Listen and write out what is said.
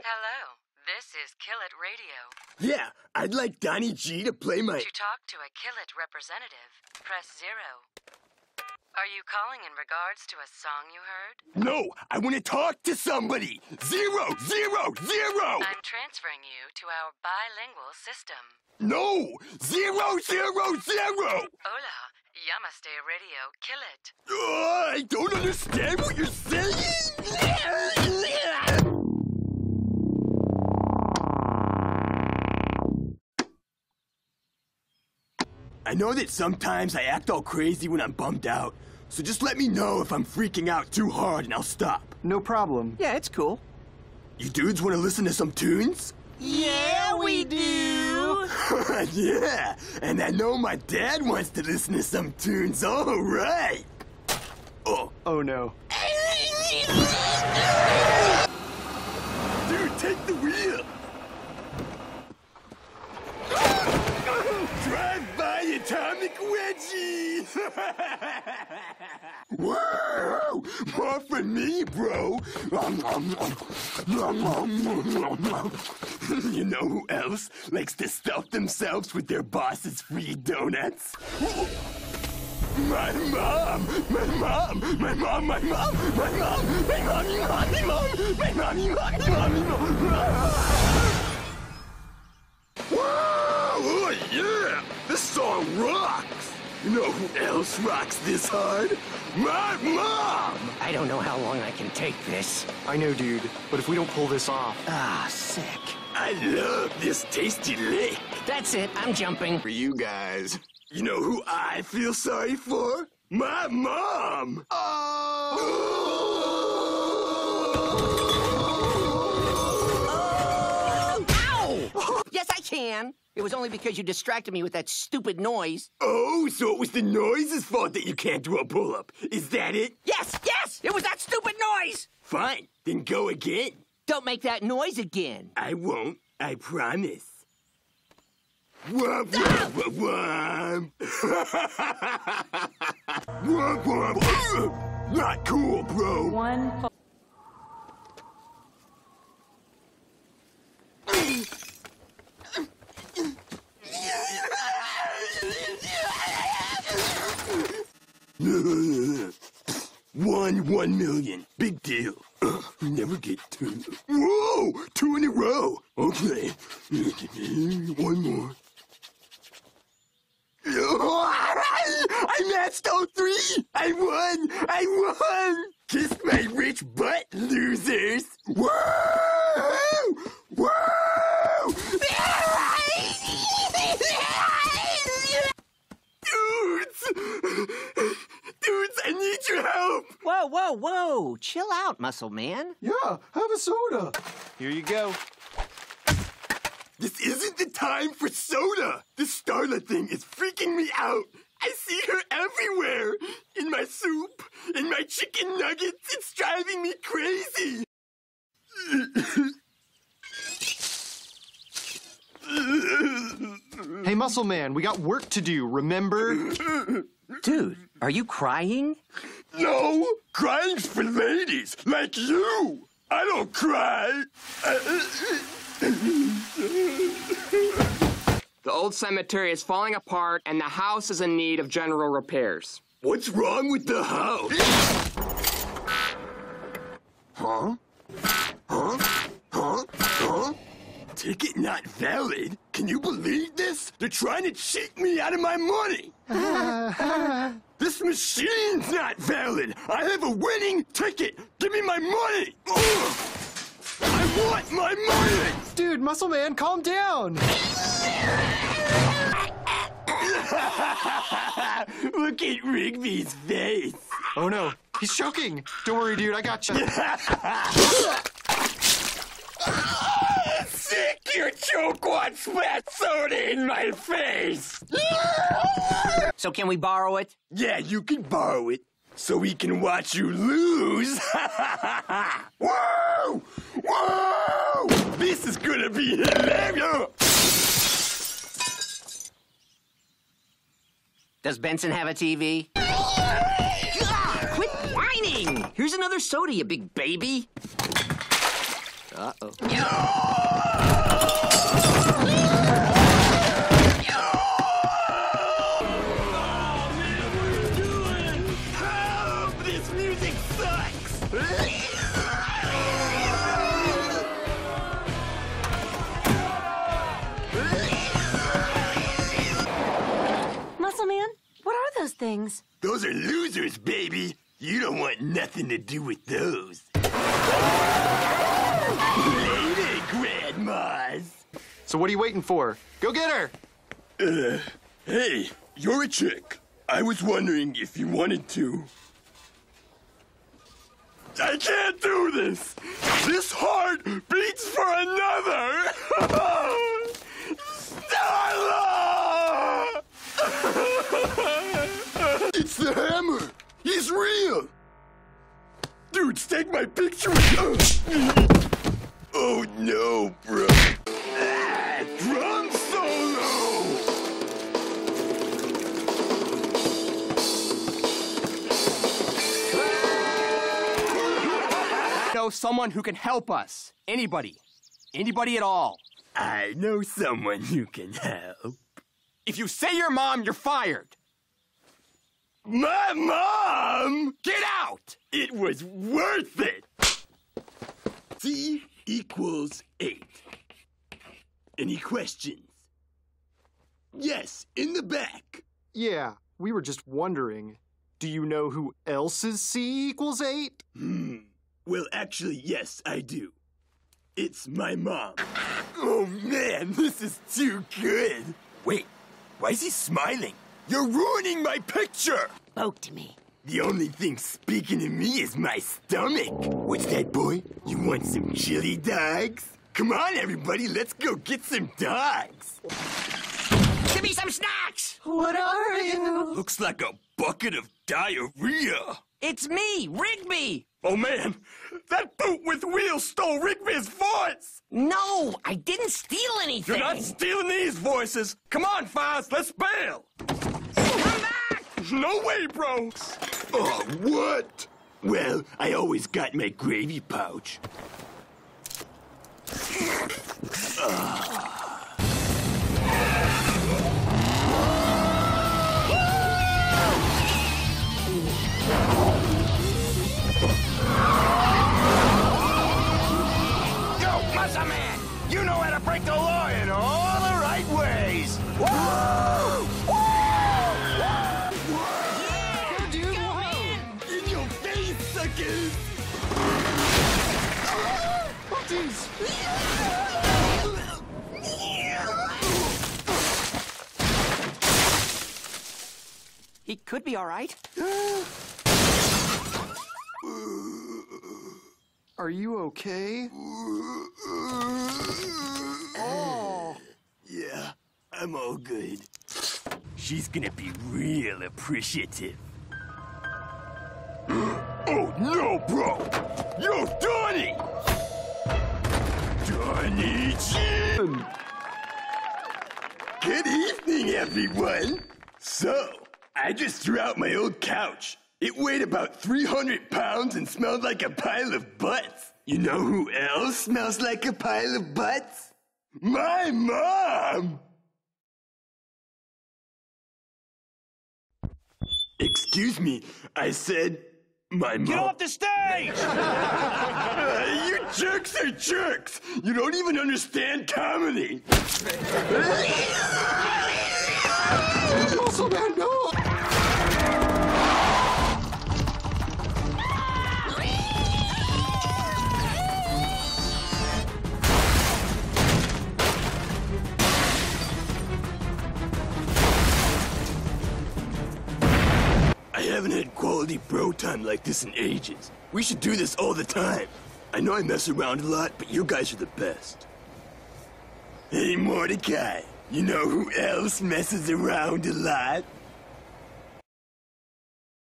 Hello, this is Kill It Radio. Yeah, I'd like Donnie G to play my... To talk to a Kill It representative, press 0. Are you calling in regards to a song you heard? No, I want to talk to somebody. 0, 0, 0! I'm transferring you to our bilingual system. No! 0, 0, 0! Hola, Yamaste Radio, Kill It. I don't understand what you're saying! I know that sometimes I act all crazy when I'm bummed out, so just let me know if I'm freaking out too hard and I'll stop. No problem. Yeah, it's cool. You dudes want to listen to some tunes? Yeah, we do! Yeah, and I know my dad wants to listen to some tunes, all right! Oh no. Dude, take the wheel! Drive by, Atomic Wedgie! Whoa! More for me, bro! You know who else likes to stuff themselves with their boss's free donuts? My mom! My mom! My mom! My mom! My mom! My mommy! Mommy! Mom! My mommy! Mommy! Mommy! Whoa! Oh, yeah! This song rocks! You know who else rocks this hard? My mom! I don't know how long I can take this. I know, dude, but if we don't pull this off... Ah, sick. I love this tasty lick. That's it, I'm jumping. For you guys. You know who I feel sorry for? My mom! Ow! Yes, I can. It was only because you distracted me with that stupid noise. Oh, so it was the noise's fault that you can't do a pull-up. Is that it? Yes, yes! It was that stupid noise! Fine, then go again. Don't make that noise again. I won't, I promise. Womp, womp, womp. Womp, womp. Not cool, bro. One million. Big deal. Never get two. Whoa! 2 in a row. Okay. One more. I matched all 3! I won! I won! Kiss my rich butt, losers! Woo! Woo! Dudes, I need your help! Whoa, whoa, whoa! Chill out, muscle man. Yeah, have a soda. Here you go. This isn't the time for soda! This Starla thing is freaking me out! I see her everywhere! In my soup, in my chicken nuggets, it's driving me crazy! Hey, Muscle Man, we got work to do, remember? Dude, are you crying? No! Crying's for ladies, like you! I don't cry! The old cemetery is falling apart, and the house is in need of general repairs. What's wrong with the house? Huh? Huh? Huh? Huh? Ticket not valid? Can you believe this? They're trying to cheat me out of my money! This machine's not valid! I have a winning ticket! Give me my money! Ugh! I want my money! Dude, Muscle Man, calm down! Look at Rigby's face! Oh no, he's choking! Don't worry, dude, I got you. Sick, your choke splat soda in my face! So can we borrow it? Yeah, you can borrow it, so we can watch you lose. Whoa! Whoa! This is gonna be hilarious! Does Benson have a TV? Quit whining! Here's another soda, you big baby. This music sucks! Muscle Man, what are those things? Those are losers, baby. You don't want nothing to do with those. Later, grandmas. So what are you waiting for? Go get her! Hey, you're a chick. I was wondering if you wanted to. I can't do this! This heart beats for another! Starla! It's the hammer! He's real! Dudes, take my picture with... Oh no, bro. Drum solo! Know someone who can help us. Anybody. Anybody at all. I know someone who can help. If you say your mom, you're fired. My mom? Get out! It was worth it! C equals 8. Any questions? Yes, in the back. Yeah, we were just wondering. Do you know who else's C equals 8? Well, actually, yes, I do. It's my mom. Oh, man, this is too good. Wait, why is he smiling? You're ruining my picture! Spoke to me. The only thing speaking to me is my stomach. What's that, boy? You want some chili dogs? Come on, everybody, let's go get some dogs. Give me some snacks! What are you? Looks like a bucket of diarrhea. It's me, Rigby! Oh, man, that boot with wheels stole Rigby's voice! No, I didn't steal anything! You're not stealing these voices! Come on, Foz, let's bail! Come back! No way, bro! Oh, what? Well, I always got my gravy pouch. Go, Muscle Man! You know how to break the law in all the right ways! Woo! In your face, suckers! He could be all right. Are you okay? Yeah, I'm all good. She's gonna be real appreciative. Oh, no, bro! Yo, Donnie! Donnie Jim! Good evening, everyone! So, I just threw out my old couch. It weighed about 300 pounds and smelled like a pile of butts. You know who else smells like a pile of butts? My mom! Excuse me, I said my mom. Get off the stage! You jerks are jerks! You don't even understand comedy! Muscle Man, no! I haven't had quality bro time like this in ages. We should do this all the time. I know I mess around a lot, but you guys are the best. Hey, Mordecai, you know who else messes around a lot?